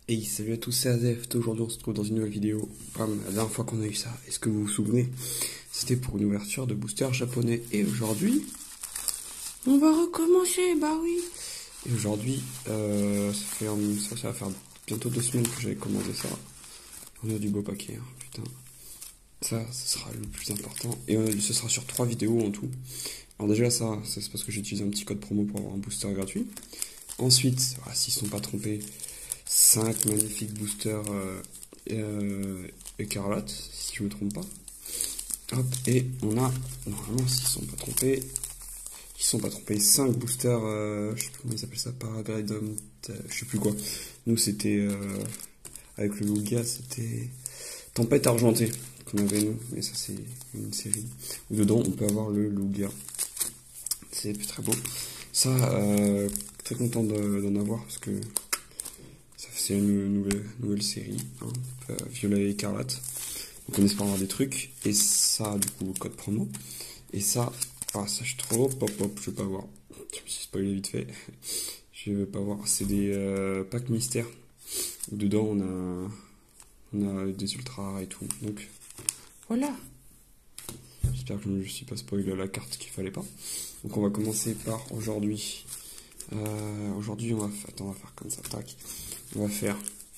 Hey, salut à tous, c'est Azef. Aujourd'hui, on se retrouve dans une nouvelle vidéo. La dernière fois qu'on a eu ça, est-ce que vous vous souvenez? C'était pour une ouverture de booster japonais. Et aujourd'hui, on va recommencer, bah oui. Et aujourd'hui, ça va faire bientôt 2 semaines que j'avais commandé ça. On a du beau paquet, hein, putain. Ça, ce sera le plus important. Et ce sera sur 3 vidéos en tout. Alors déjà, ça, c'est parce que j'ai utilisé un petit code promo pour avoir un booster gratuit. Ensuite, s'ils ne sont pas trompés, 5 magnifiques boosters écarlate, si je me trompe pas. Hop, et on a, normalement, s'ils sont pas trompés, 5 boosters, je sais plus comment ils appellent ça, Paragridom, je sais plus quoi. Nous, c'était, avec le Lugia, c'était Tempête Argentée qu'on avait nous, mais ça c'est une série. Où dedans, on peut avoir le Lugia. C'est très beau. Ça, très content d'en avoir parce que c'est une nouvelle série, hein, Violet et Écarlate. Donc on espère avoir des trucs. Et ça, du coup, code promo. Et ça, ça je trouve, je vais pas voir. Je me suis spoilé vite fait. Je vais pas voir. C'est des packs mystères. Dedans, on a des ultras et tout. Donc, voilà. J'espère que je ne me suis pas spoilé la carte qu'il fallait pas. Donc on va commencer par aujourd'hui. Aujourd'hui, on va faire comme ça, tac. On va faire...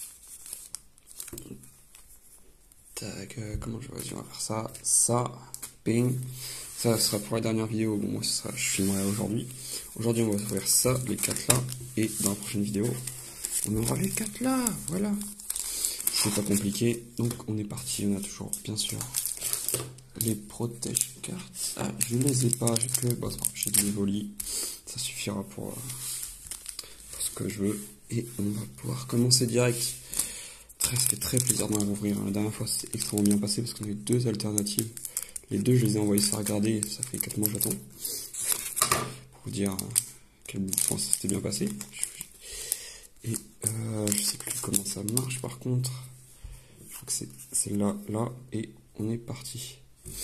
Tac, comment je vais dire, on va faire ça, ping. Ça sera pour la dernière vidéo, bon moi je filmerai aujourd'hui. Aujourd'hui on va ouvrir ça, les 4 là, et dans la prochaine vidéo, on aura les 4 là, voilà. C'est pas compliqué, donc on est parti, on a toujours, bien sûr, les protège cartes. Ah, je ne les ai pas, j'ai que, bon, j'ai des volis, ça suffira pour ce que je veux. Et on va pouvoir commencer direct. Ça fait très plaisir d'en rouvrir. La dernière fois, c'est extrêmement bien passé parce qu'on a eu 2 alternatives. Les 2, je les ai envoyés se faire regarder. Ça fait 4 mois que j'attends. Pour vous dire quel point ça s'était bien passé. Et je sais plus comment ça marche par contre. Je crois que c'est là. Et on est parti.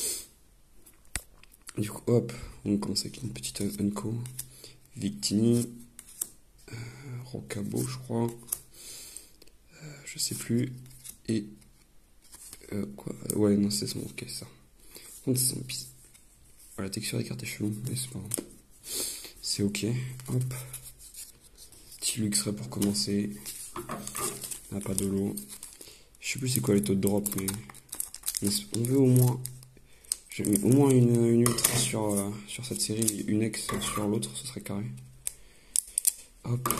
Du coup, hop. On commence avec une petite Unco. Victini. Rocabo, je crois. Je sais plus. Et quoi? Ouais, non, c'est son. Ok, ça. C'est son piste. La texture des cartes est chelou, mais c'est pas grave. C'est ok. Hop. Petit luxerait pour commencer. Ah, pas de l'eau. Je sais plus c'est quoi les taux de drop, mais on veut au moins. J'ai mis au moins une ultra sur cette série, une ex sur l'autre, ce serait carré. Hop.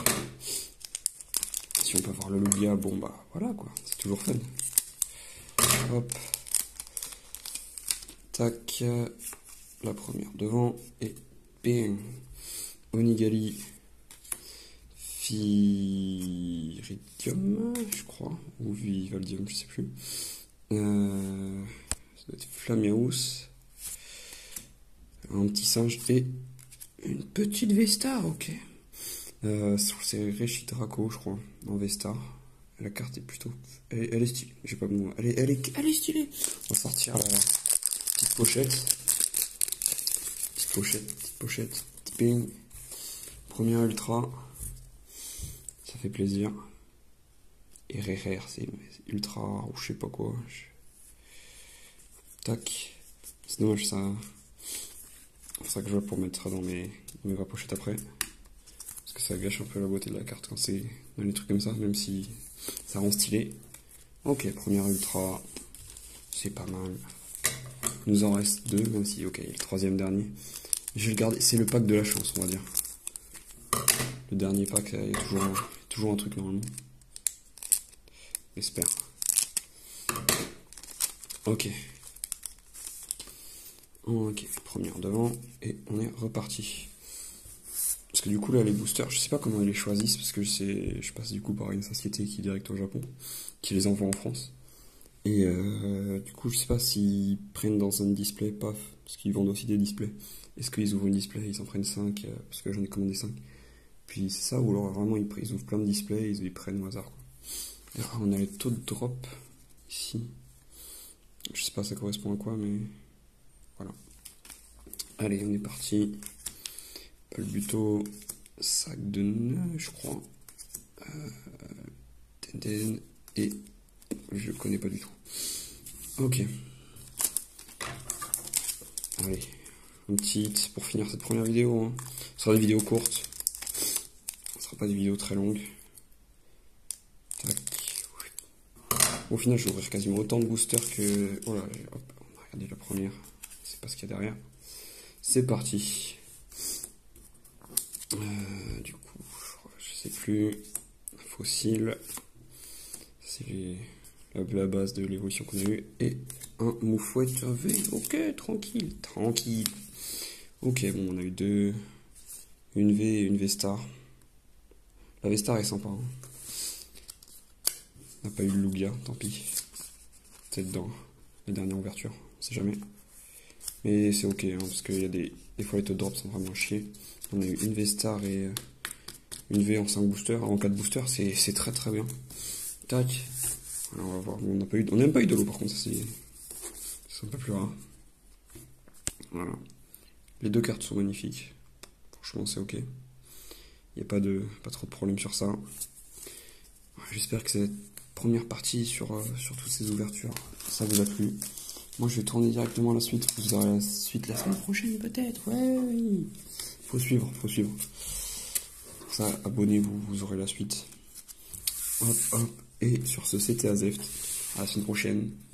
Si on peut avoir le Lugia, bon bah voilà quoi, c'est toujours fun. Hop. Tac. La première devant. Et bing. Onigali. Viridium, je crois. Ou Vivaldium, je sais plus. Ça doit être Flamiaus. Un petit singe et une petite Vestar, ok. C'est Reshidraco, je crois, en Vestar. La carte est plutôt... Elle est stylée, j'ai pas de mots. Elle est stylée. On va sortir la petite pochette. Petite pochette. Ping. Première ultra. Ça fait plaisir. Et RR, c'est ultra rare ou je sais pas quoi. Tac. C'est dommage ça. C'est ça que je veux pour mettre dans mes vraies pochettes après. Parce que ça gâche un peu la beauté de la carte quand c'est dans les trucs comme ça, même si ça rend stylé. Ok, première ultra. C'est pas mal. Il nous en reste 2, même si, ok, le 3e dernier. Je vais le garder, c'est le pack de la chance, on va dire. Le dernier pack, il y a toujours un truc normalement. J'espère. Ok. Ok, première devant, et on est reparti. Parce que du coup là les boosters, je sais pas comment ils les choisissent, parce que je passe du coup par une société qui est direct au Japon, qui les envoie en France. Et du coup je sais pas s'ils prennent dans un display, paf, parce qu'ils vendent aussi des displays. Est-ce qu'ils ouvrent une display, ils en prennent 5, parce que j'en ai commandé 5. Puis c'est ça, ou alors vraiment ils ouvrent plein de displays, ils prennent au hasard quoi. Et alors, on a les taux de drop ici. Je sais pas ça correspond à quoi, mais voilà. Allez, on est parti. Palbuto, sac de nœuds, je crois. Den et je connais pas du tout. Ok. Allez, un petit hit pour finir cette première vidéo. Hein. Ce sera des vidéos courtes. Ce sera pas des vidéos très longues. Tac. Au final, je vais ouvrir quasiment autant de boosters que... Oh là, hop, on a regardé la première. C'est pas ce qu'il y a derrière. C'est parti. Du coup, je sais plus. Fossile. C'est la base de l'évolution qu'on a eue. Et un moufouette V. Ok, tranquille, tranquille. Ok, bon, on a eu deux. Une V et une V-Star. La V-Star est sympa. Hein. On n'a pas eu le Lugia, tant pis. Peut-être dans les dernières ouvertures, on sait jamais. Mais c'est ok, hein, parce qu'il y a des fois les top drops sont vraiment chiés. On a eu une V-Star et une V en 5 boosters. En 4 boosters, c'est très très bien. Tac. Alors on va voir. On n'a même pas eu de l'eau par contre, ça c'est un peu plus rare. Voilà. Les deux cartes sont magnifiques. Franchement, c'est ok. Il n'y a pas trop de problème sur ça. J'espère que cette première partie sur toutes ces ouvertures, ça vous a plu. Moi, je vais tourner directement à la suite. Vous aurez la suite la semaine prochaine, peut-être. Ouais, oui. Faut suivre. Pour ça, abonnez-vous, vous aurez la suite. Hop, hop. Et sur ce, c'était Azeft. À la semaine prochaine.